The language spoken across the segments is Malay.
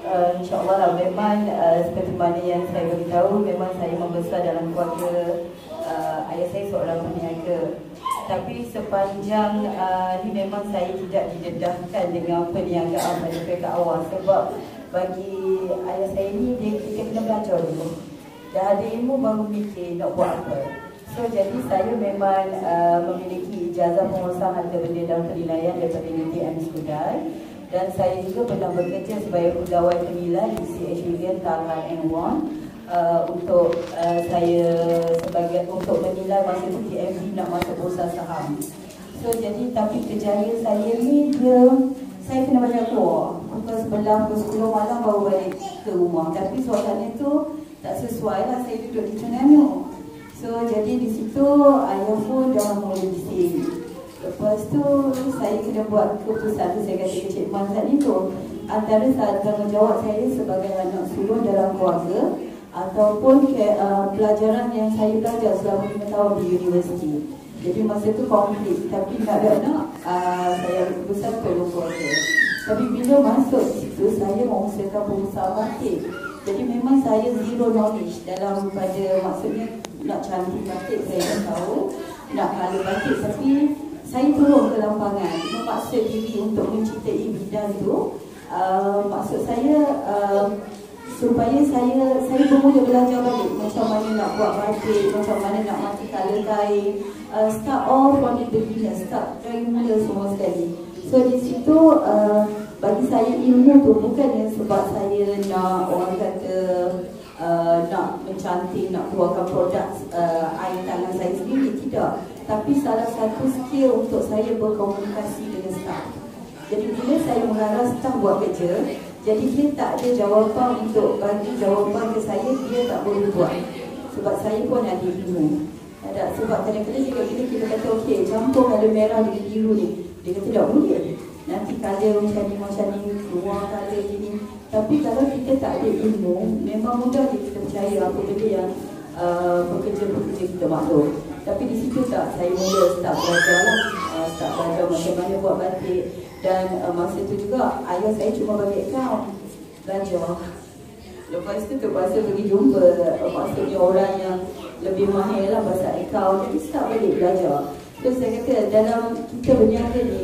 InsyaAllah lah, memang seperti mana yang saya beritahu, memang saya membesar dalam keluarga ayah saya seorang peniaga. Tapi sepanjang ni memang saya tidak didedahkan dengan perniagaan pada peringkat awal. Sebab bagi ayah saya ni, kita kena belajar dulu. Dah ada ilmu baru mikir nak buat apa. So jadi saya memang memiliki ijazah pengurusan harta benda dan penilaian daripada UTM Skudai. Dan saya juga pernah bekerja sebagai pegawai penilai di CH William Tangan and Won untuk saya untuk menilai masa tu TMB nak masuk bursa saham. So jadi tapi kejayaan saya ni saya kena banyak keluar pukul 11, pukul 10 malam baru balik ke rumah. Tapi suasana tu tak sesuai lah, saya duduk di Terengganu. So jadi di situ ayah pun dah mula bising. Lepas tu saya kena buat keputusan tu, saya kata ke Cik Mazat ni tu, antara tanggungjawab saya sebagai anak sulung dalam keluarga ataupun pelajaran yang saya belajar selama 5 tahun di universiti. Jadi masa tu konflik, tapi tak ada anak, saya keputusan tolong keluarga. Tapi bila masuk di situ, saya mengusahakan pengusaha batik. Jadi memang saya zero knowledge dalam pada maksudnya nak cantik batik saya tak tahu, nak colour batik, tapi saya turun ke lapangan memaksa diri untuk mencintai bidang tu. Maksud saya supaya saya bermula belajar balik macam mana nak buat batik, macam mana nak mati colour kain, start all from the beginner, start dari mula semua sekali. So di situ bagi saya ilmu tu bukannya sebab saya nak orang kata nak mencantik, nak keluarkan produk air tangan saya sendiri, tidak. Tapi salah satu skill untuk saya berkomunikasi dengan staff. Jadi bila saya mengarah staff buat kerja, jadi dia tak ada jawapan untuk bagi jawapan ke saya, dia tak boleh buat. Sebab saya pun ada ilmu. Sebab kadang-kadang juga bila kita kata okey, campur colour merah dengan biru ni, dia kata tak boleh. Nanti colour macam ni, keluar colour gini. Tapi kalau kita tak ada ilmu, memang mudah je kita percaya apa benda yang bekerja-bekerja kita maklum. Tapi di situ tak, saya mula start belajar lah, start belajar macam mana buat batik. Dan masa tu juga ayah saya cuma bagi account, belajar. Lepas tu terpaksa pergi jumpa maksudnya orang yang lebih mahir lah pasal account. Jadi start balik belajar. Terus saya kata dalam kita berniaga ni,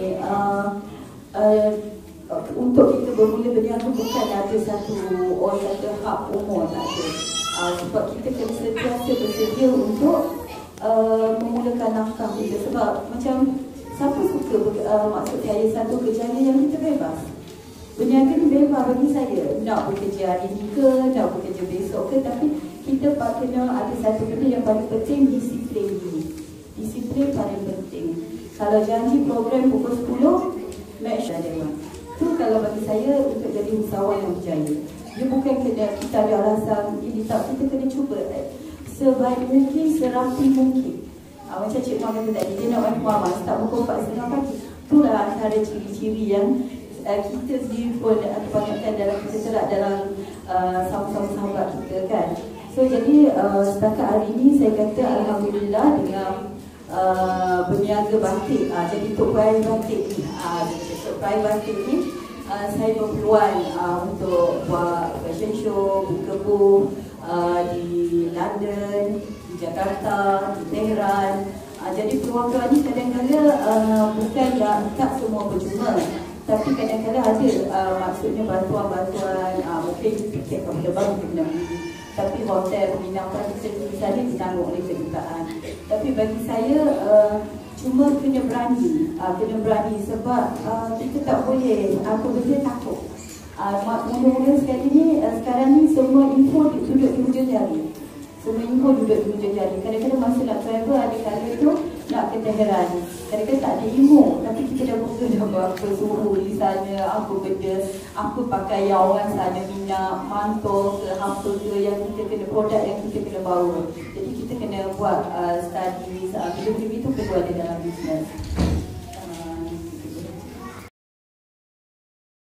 untuk kita bermula berniaga bukan ada satu orang kata hak umur, tak ada. Sebab kita kena sentiasa bersedia untuk memulakan nafkah kita. Sebab macam siapa suka maksud saya satu kerjanya yang kita bebas. Berniaga ni bebas bagi saya. Nak bekerja hari ni ke, nak bekerja besok ke, tapi kita kena ada satu benda yang paling penting, disiplin ni. Disiplin paling penting. Kalau janji program pukul 10, match dah dewan. Tu kalau bagi saya untuk jadi usahawan yang berjaya. Dia bukan kena kita ada alasan ini, tak, kita kena cuba sebaik mungkin, serapi mungkin. Macam Cik Mak kata tadi, dia nak bagi pemahaman start pukul 4:30 pagi. Itulah antara ciri-ciri yang kita sendiri pun kebanyakan dalam kita terak dalam sama-sama sahabat kita kan. So jadi setakat hari ini saya kata Alhamdulillah dengan berniaga batik. Jadi untuk perai batik ni, perai batik ni saya berpeluang untuk buat fashion show, buka booth di London, di Jakarta, di Tehran. Jadi peluang-peluang ni kadang-kadang bukan tak semua percuma, tapi kadang-kadang ada maksudnya bantuan-bantuan, mungkin tiket penerbangan kita kena beli, tapi hotel, penginapan kita di sana ditanggung oleh kedutaan. Tapi bagi saya cuma kena berani sebab kita tak boleh apa benda takut. Mudah-mudahan sekali ni sekarang ni semua info duduk di hujung jari. Semua info duduk di hujung jari. Kadang-kadang masa nak travel ada kala tu nak ke Tehran. Kadang-kadang tak ada ilmu, tapi kita dah buka dah berapa suhu di sana, apa benda, apa pakaian orang sana minyak, mantul ke, apa ke yang kita kena, produk yang kita kena bawa. Jadi kita kena buat study, benda-benda itu perlu ada dalam bisnes.